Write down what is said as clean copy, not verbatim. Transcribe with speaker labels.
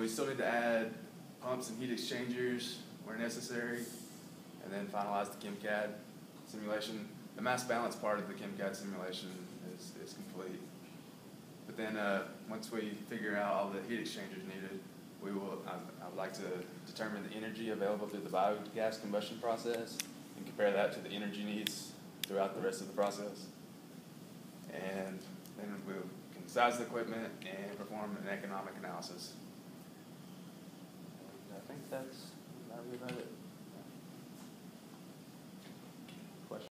Speaker 1: we still need to add pumps and heat exchangers where necessary, and then finalize the ChemCAD simulation. The mass balance part of the ChemCAD simulation is complete. But then once we figure out all the heat exchangers needed, I would like to determine the energy available through the biogas combustion process and compare that to the energy needs throughout the rest of the process. And then we can size the equipment and perform an economic analysis. And I think that's about it.